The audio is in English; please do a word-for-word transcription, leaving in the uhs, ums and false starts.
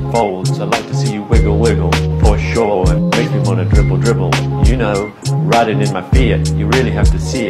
folds. I like to see you wiggle, wiggle, for sure. It makes me wanna dribble, dribble. You know, riding in my Fiat, you really have to see it.